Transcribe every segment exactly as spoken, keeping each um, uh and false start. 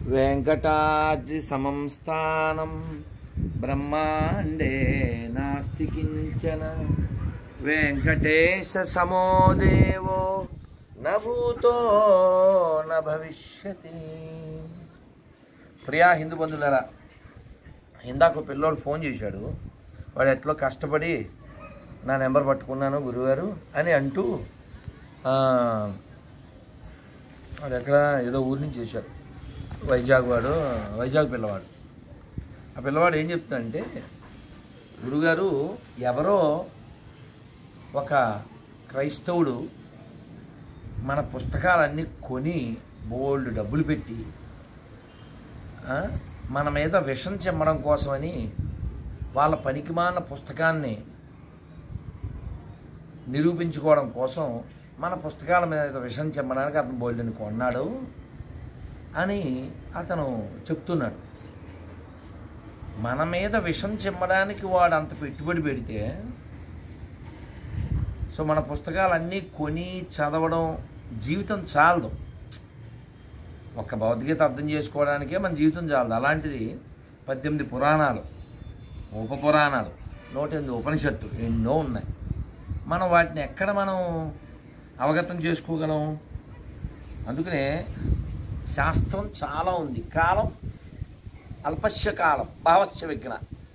వెంకటాద్రి సమం స్థానం బ్రహ్మాండే నాస్తి కించన వెంకటేశ సమో దేవో న భూతో న భవిష్యతి. ప్రియా హిందూ బంధువులారా, ఇందాక పిల్లోడు ఫోన్ చేశాడు. వాడు ఎట్లో కష్టపడి నా నెంబర్ పట్టుకున్నాను గురుగారు అని అంటూ వాడు ఎక్కడ ఏదో ఊరి నుంచి చేశాడు. వైజాగ్ వాడు, వైజాగ్ పిల్లవాడు. ఆ పిల్లవాడు ఏం చెప్తాడంటే, గురుగారు ఎవరో ఒక క్రైస్తవుడు మన పుస్తకాలన్నీ కొని బోల్డ్ డబ్బులు పెట్టి మన మీద విషం చెమ్మడం కోసమని వాళ్ళ పనికిమాలిన పుస్తకాన్ని నిరూపించుకోవడం కోసం మన పుస్తకాల మీద విషం చెమ్మడానికి అతను బోల్డ్ని కొన్నాడు అని అతను చెప్తున్నాడు. మన మీద విషం చెమ్మడానికి వాడు అంత పెట్టుబడి పెడితే, సో మన పుస్తకాలన్నీ కొని చదవడం జీవితం చాలదు. ఒక్క భౌతికత అర్థం చేసుకోవడానికే మన జీవితం చాలదు. అలాంటిది పద్దెనిమిది పురాణాలు, ఉప పురాణాలు, నూట ఎనిమిది ఉపనిషత్తులు ఎన్నో ఉన్నాయి. మనం వాటిని ఎక్కడ మనం అవగతం చేసుకోగలం? అందుకనే శాస్త్రం చాలా ఉంది. కాలం అల్పస్య కాలం భావస్య విఘ్న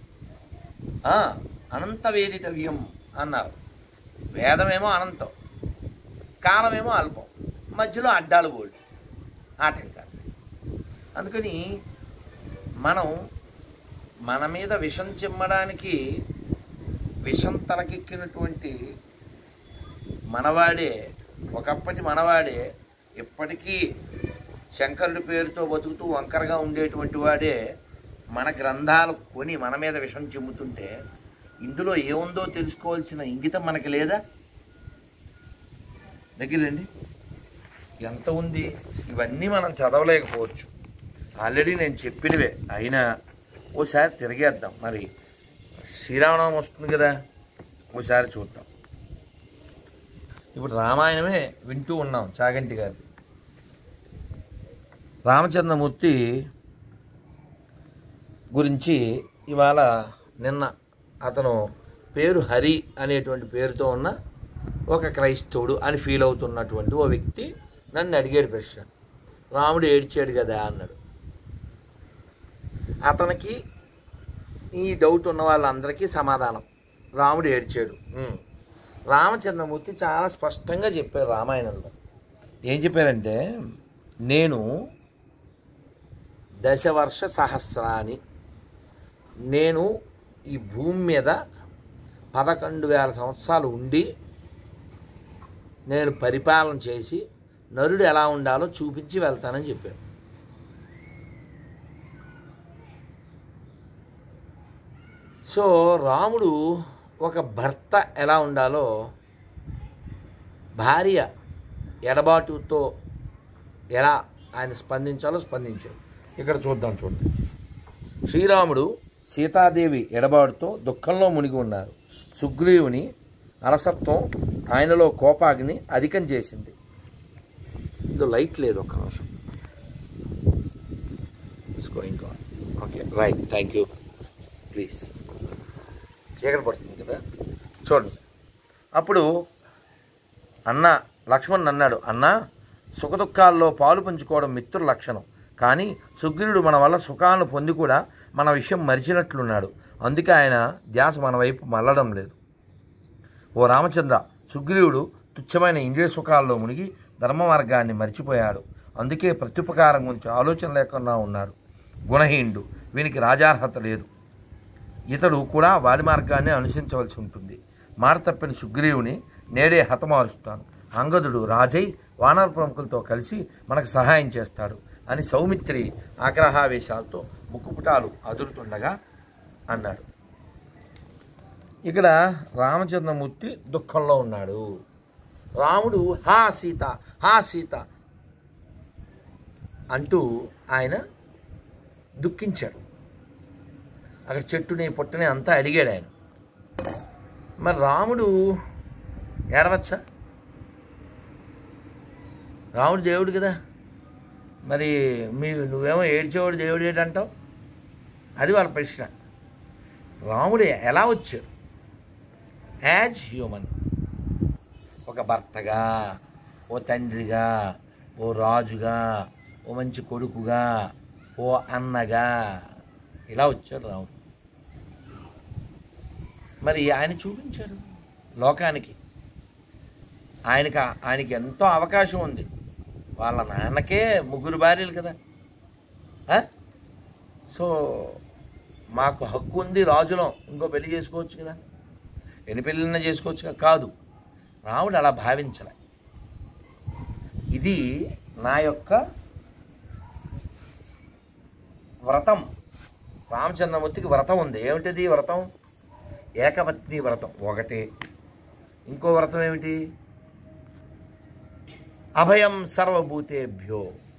అనంత వేదితవ్యం అన్నారు. వేదమేమో అనంతం, కాలమేమో అల్పం, మధ్యలో అడ్డాలు బోల్డ్ ఆటంకాలు. అందుకని మనం మన మీద విషం చిమ్మడానికి విషం తలకెక్కినటువంటి మనవాడే, ఒకప్పటి మనవాడే, ఇప్పటికీ శంకరుడి పేరుతో బతుకుతూ వంకరగా ఉండేటువంటి వాడే మన గ్రంథాలు కొని మన మీద విషం చిమ్ముతుంటే ఇందులో ఏముందో తెలుసుకోవాల్సిన ఇంగితం మనకి లేదా? దగ్గరండి ఎంత ఉంది. ఇవన్నీ మనం చదవలేకపోవచ్చు, ఆల్రెడీ నేను చెప్పినవే. అయినా ఓసారి తిరిగేద్దాం. మరి శ్రీరామనవమి వస్తుంది కదా, ఓసారి చూద్దాం. ఇప్పుడు రామాయణమే వింటూ ఉన్నాం చాగంటి గారు. రామచంద్రమూర్తి గురించి ఇవాళ నిన్న అతను పేరు హరి అనేటువంటి పేరుతో ఉన్న ఒక క్రైస్తవుడు అని ఫీల్ అవుతున్నటువంటి ఓ వ్యక్తి నన్ను అడిగాడు ప్రశ్న. రాముడు ఏడ్చాడు కదా అన్నాడు. అతనికి ఈ డౌట్ ఉన్న వాళ్ళందరికీ సమాధానం, రాముడు ఏడ్చాడు. రామచంద్రమూర్తి చాలా స్పష్టంగా చెప్పారు రామాయణంలో. ఏం చెప్పారంటే, నేను దశవర్ష సహస్రాన్ని, నేను ఈ భూమి మీద పదకొండు వేల సంవత్సరాలు ఉండి నేను పరిపాలన చేసి నరుడు ఎలా ఉండాలో చూపించి వెళ్తానని చెప్పాను. సో రాముడు ఒక భర్త ఎలా ఉండాలో, భార్య ఎడబాటుతో ఎలా ఆయన స్పందించాలో స్పందించాడు. ఇక్కడ చూద్దాం. చూడండి, శ్రీరాముడు సీతాదేవి ఎడబాటుతో దుఃఖంలో మునిగి ఉన్నారు. సుగ్రీవుని అలసత్వం ఆయనలో కోపాగ్ని అధికం చేసింది. ఇది లైట్ లేదు, ఒక్క నిమిషం. Okay right, thank you. Please, చీకటి పడుతుంది కదా. చూడండి, అప్పుడు అన్న లక్ష్మణ్ అన్నాడు, అన్న సుఖదుఖాల్లో పాలు పంచుకోవడం మిత్రుల లక్షణం. కానీ సుగ్రీవుడు మన వల్ల సుఖాలను పొంది కూడా మన విషయం మరిచినట్లున్నాడు. అందుకే ఆయన ధ్యాస మన వైపు మళ్ళడం లేదు. ఓ రామచంద్ర, సుగ్రీవుడు తుచ్చమైన ఇంద్రియ సుఖాల్లో మునిగి ధర్మ మార్గాన్ని మరిచిపోయాడు. అందుకే ప్రత్యుపకారం గురించి ఆలోచన లేకుండా ఉన్నాడు. గుణహీనుడు, వీనికి రాజార్హత లేదు. ఇతడు కూడా వారి మార్గాన్ని అనుసరించవలసి ఉంటుంది. మాట తప్పిన సుగ్రీవుని నేడే హతమారుస్తాను. అంగదుడు రాజై వానర ప్రముఖులతో కలిసి మనకు సహాయం చేస్తాడు అని సౌమిత్రి ఆగ్రహావేశాలతో ముక్కుపుటాలు అదురుతుండగా అన్నాడు. ఇక్కడ రామచంద్రమూర్తి దుఃఖంలో ఉన్నాడు. రాముడు హా సీత, హా సీత అంటూ ఆయన దుఃఖించాడు. అక్కడ చెట్టుని పుట్టని అంతా అడిగాడు ఆయన. మరి రాముడు ఏడవచ్చా? రాముడు దేవుడు కదా, మరి మీ నువ్వేమో ఏడ్చేవాడు దేవుడు ఏడంటావు? అది వాళ్ళ ప్రశ్న. రాముడు ఎలా వచ్చారు? యాజ్ హ్యూమన్, ఒక భర్తగా, ఓ తండ్రిగా, ఓ రాజుగా, ఓ మంచి కొడుకుగా, ఓ అన్నగా ఇలా వచ్చాడు రాముడు. మరి ఆయన చూపించారు లోకానికి. ఆయనకి ఆయనకి ఎంతో అవకాశం ఉంది. వాళ్ళ నాన్నకే ముగ్గురు భార్యలు కదా. సో మాకు హక్కు ఉంది రాజులం, ఇంకో పెళ్లి చేసుకోవచ్చు కదా, ఎన్ని పెళ్ళిన్నా చేసుకోవచ్చు కదా. కాదు, రాముడు అలా భావించలే. ఇది నా యొక్క వ్రతం. రామచంద్రమూర్తికి వ్రతం ఉంది. ఏమిటిది వ్రతం? ఏకపత్ని వ్రతం ఒకటే. ఇంకో వ్రతం ఏమిటి? అభయం సర్వభూతేభ్యో.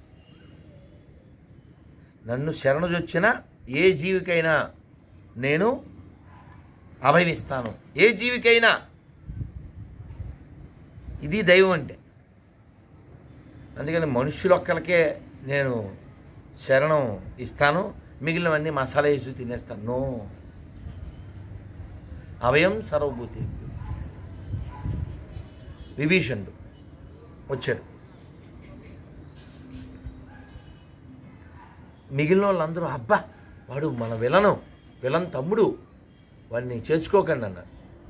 నన్ను శరణుజొచ్చిన ఏ జీవికైనా నేను అభయమిస్తాను, ఏ జీవికైనా. ఇది దైవం అంటే. అందుకని మనుష్యులొక్కలకే నేను శరణం ఇస్తాను, మిగిలినవన్నీ మసాలా వేసి తినేస్తాను. నో, అభయం సర్వభూతి. విభీషణుడు వచ్చాడు. మిగిలిన వాళ్ళందరూ అబ్బా వాడు మన విలను, విలన్ తమ్ముడు, వాడిని చేర్చుకోకండి అన్నాడు.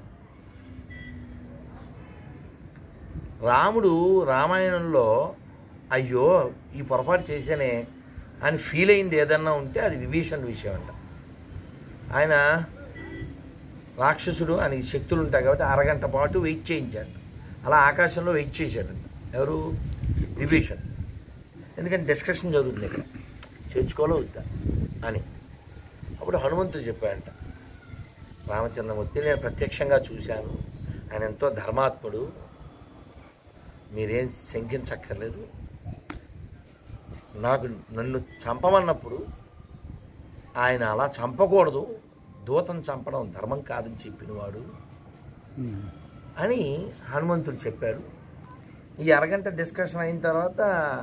రాముడు రామాయణంలో అయ్యో ఈ పొరపాటు చేశానే అని ఫీల్ అయింది ఏదన్నా ఉంటే అది విభీషణుడి విషయం అంట. ఆయన రాక్షసుడు, ఆయనకి శక్తులు ఉంటాయి కాబట్టి అరగంట పాటు వెయిట్ చేయించాడు. అలా ఆకాశంలో వెయిట్ చేశాడంట. ఎవరు? విభీషణ్. ఎందుకంటే డిస్కషన్ జరుగుతుంది ఇక్కడ, చేర్చుకోవాలో వద్దా అని. అప్పుడు హనుమంతుడు చెప్పాడంట, రామచంద్రమూర్తి నేను ప్రత్యక్షంగా చూశాను, ఆయన ఎంతో ధర్మాత్ముడు, మీరేం శంకించక్కర్లేదు. నాకు నన్ను చంపమన్నప్పుడు ఆయన అలా చంపకూడదు, దూతను చంపడం ధర్మం కాదని చెప్పినవాడు అని హనుమంతుడు చెప్పాడు. ఈ అరగంట డిస్కషన్ అయిన తర్వాత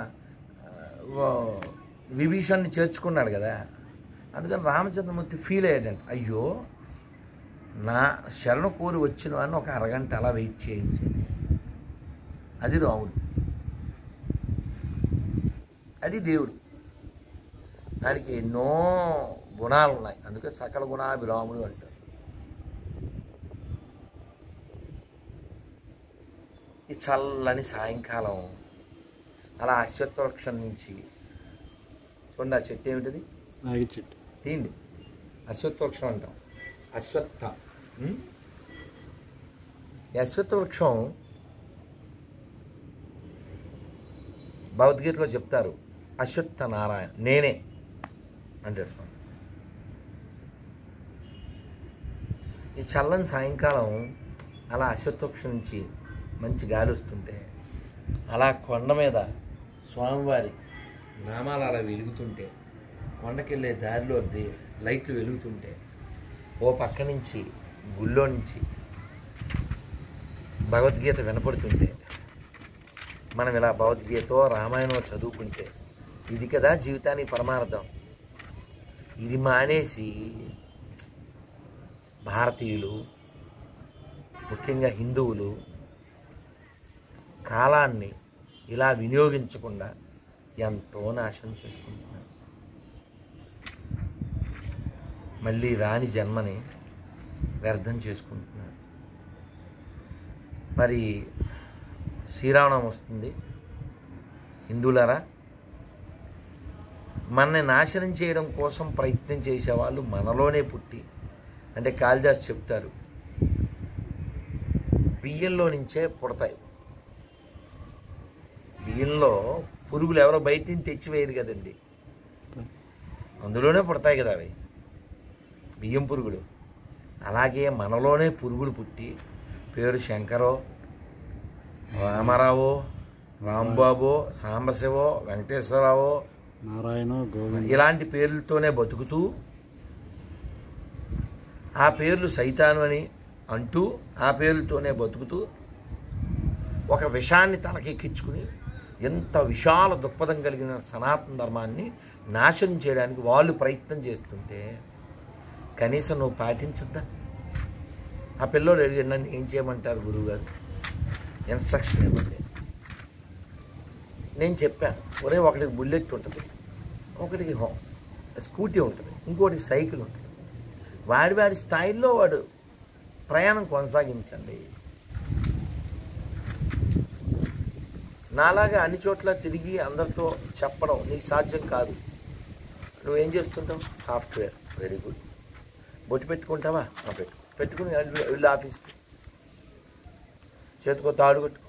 విభీషణ్ని చేర్చుకున్నాడు కదా. అందుకని రామచంద్రమూర్తి ఫీల్ అయ్యాడంట, అయ్యో నా శరణు కోరి వచ్చిన వాడిని ఒక అరగంట అలా వెయిట్ చేయించాను. అది రాముడు, అది దేవుడు. దానికి ఎన్నో గుణాలు ఉన్నాయి, అందుకే సకల గుణాభిరాముడు అంటారు. ఈ చల్లని సాయంకాలం అలా అశ్వత్థ వృక్షం నుంచి చూడండి, ఆ చెట్టు ఏమిటిది? రాగి చెట్టు. తీయండి, అశ్వత్థ వృక్షం అంటాం. అశ్వత్థ, ఈ అశ్వత్థ వృక్షం భగవద్గీతలో చెప్తారు, అశ్వత్థ నారాయణ నేనే అంటారు. ఈ చల్లని సాయంకాలం అలా అశ్వత్థవృక్షం నుంచి మంచి గాలి వస్తుంటే, అలా కొండ మీద స్వామివారి నామాలు అలా వెలుగుతుంటే, కొండకెళ్ళే దారిలో లైట్లు వెలుగుతుంటే, ఓ పక్క నుంచి గుళ్ళో నుంచి భగవద్గీత వినపడుతుంటే, మనం ఇలా భగవద్గీత రామాయణం చదువుకుంటే, ఇది కదా జీవితానికి పరమార్థం. ఇది మానేసి భారతీయులు, ముఖ్యంగా హిందువులు కాలాన్ని ఇలా వినియోగించకుండా ఎంతో నాశనం చేసుకుంటున్నారు. మళ్ళీ రాని జన్మని వ్యర్థం చేసుకుంటున్నారు. మరి శ్రీరామనవమి వస్తుంది. హిందువులారా, మనని నాశనం చేయడం కోసం ప్రయత్నం చేసేవాళ్ళు మనలోనే పుట్టి, అంటే కాళిదాస్ చెప్తారు, బియ్యంలో నుంచే పుడతాయి. బియ్యంలో పురుగులు ఎవరో బయట నుంచి తెచ్చివేయరు కదండి, అందులోనే పుడతాయి కదా అవి బియ్యం పురుగులు. అలాగే మనలోనే పురుగులు పుట్టి పేరు శంకరో, రామారావో, రాంబాబో, సాంబశివో, వెంకటేశ్వరరావో, నారాయణ, ఇలాంటి పేర్లతోనే బతుకుతూ, ఆ పేర్లు సైతాను అని అంటూ ఆ పేర్లతోనే బతుకుతూ ఒక విషాన్ని తలకెక్కించుకుని ఎంత విశాల దృక్పథం కలిగిన సనాతన ధర్మాన్ని నాశనం చేయడానికి వాళ్ళు ప్రయత్నం చేస్తుంటే కనీసం నువ్వు పాటించద్దా? ఆ పిల్లోడు అడిగాడు, నన్ను ఏం చేయమంటారు గురువుగారు, ఇన్స్ట్రక్షన్ ఇవ్వండి. నేను చెప్పాను, ఒరే ఒకటికి బుల్లెట్ ఉంటుంది, ఒకటికి హో స్కూటీ ఉంటుంది, ఇంకోటికి సైకిల్ ఉంటుంది. వాడి వాడి స్థాయిలో వాడు ప్రయాణం కొనసాగించండి. నాలాగా అన్ని చోట్ల తిరిగి అందరితో చెప్పడం నీకు సాధ్యం కాదు. నువ్వేం చేస్తుంటావు? సాఫ్ట్వేర్. Very good. బొట్టు పెట్టుకుంటావా? పెట్టు పెట్టుకుని వెళ్ళి ఆఫీస్కి చేతికో తాడు కొట్టుకో.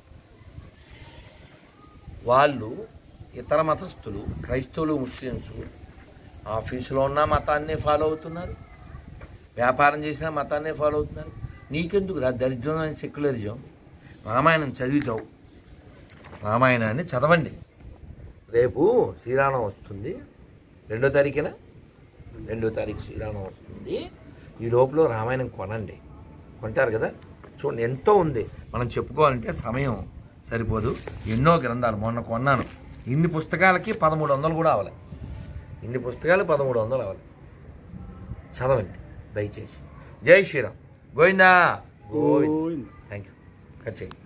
వాళ్ళు ఇతర మతస్థులు, క్రైస్తవులు, ముస్లిమ్స్ ఆఫీసులో ఉన్న మతాన్నే ఫాలో అవుతున్నారు, వ్యాపారం చేసిన మతాన్నే ఫాలో అవుతున్నారు. నీకెందుకు రా దరిద్రమైన సెక్యులరిజం? రామాయణం చదివిచావు, రామాయణాన్ని చదవండి. రేపు శ్రీరామం వస్తుంది, రెండో తారీఖున రెండో తారీఖు శ్రీరామం వస్తుంది. ఈ లోపల రామాయణం కొనండి. కొంటారు కదా? చూడండి, ఎంతో ఉంది. మనం చెప్పుకోవాలంటే సమయం సరిపోదు. ఎన్నో గ్రంథాలు మొన్న కొన్నాను. ఇన్ని పుస్తకాలకి పదమూడు వందలు కూడా అవ్వాలి. ఇన్ని పుస్తకాలు పదమూడు వందలు అవ్వాలి. చదవండి దయచేసి. జై Shriram. Govinda Govind. Thank you. Cut చేయండి.